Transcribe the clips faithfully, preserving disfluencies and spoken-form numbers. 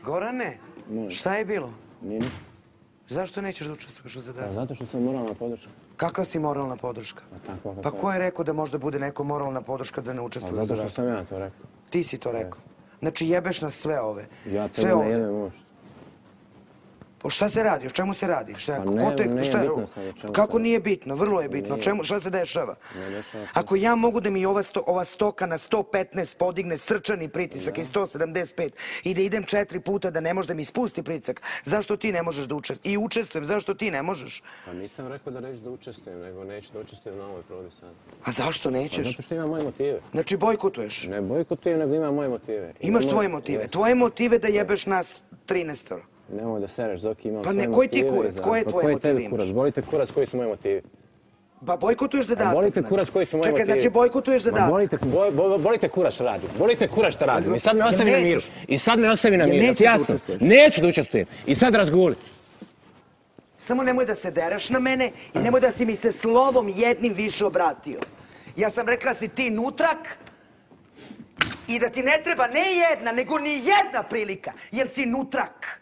Gorane, šta je bilo? Nije ništa. Zašto nećeš da učestvuješ u zadatku? Zato što sam moralna podrška. Kakva si moralna podrška? Pa ko je rekao da možda bude neko moralna podrška da ne učestvuje u zadatku? Zato što sam ja to rekao. Ti si to rekao. Znači jebeš nas sve ove. Ja tebe ne jebem uopšte. O šta se radi? O čemu se radi? Pa nije bitno sad o čemu. Kako nije bitno? Vrlo je bitno. Šta se dešava? Ako ja mogu da mi ova stoka na sto petnaest podigne srčani pritisak i sto sedamdeset pet i da idem četiri puta da ne može da mi spusti pritisak, zašto ti ne možeš da učestvuješ? I učestvujem, zašto ti ne možeš? Pa nisam rekao da neću da učestvujem, nego neću da učestvujem na ovoj probi sad. A zašto nećeš? Zato što imam moje motive. Znači bojkotuješ? Ne bojkotujem, nego imam moje motive. Imaš tvoje motive? Tvoje motive da jebeš nas trinaestoro? Nemoj da sereš, Zoki, imam svoje motive. Pa koji ti kurac? Koje tvoje motive imaš? Kurac? Bolite kurac, koji su moji motivi? Pa bojkotuješ zadatak. Bolite kurac, koji su moji motivi? Čekaj, znači bojkotuješ zadatak. Bolite kurac šta radim. Bolite kurac šta radim. I sad me ostavi na miru. I sad me ostavi na miru. Neću da učestvujem. I sad razguli. Samo nemoj da se dereš na mene i nemoj da si mi se slovom jednim više obratio. Ja sam rekla si ti nutrak i da ti ne treba ne jedna, nego ni jedna prilika, jer si nutrak.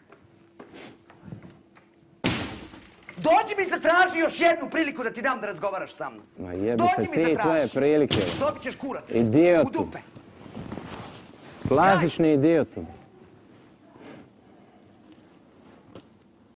Dođi mi zatraži još jednu priliku da ti dam da razgovaraš sa mnom. Ma jebi se ti i tvoje prilike. Dobit ćeš kurac. Idioti. U dupe. Klasični idioti.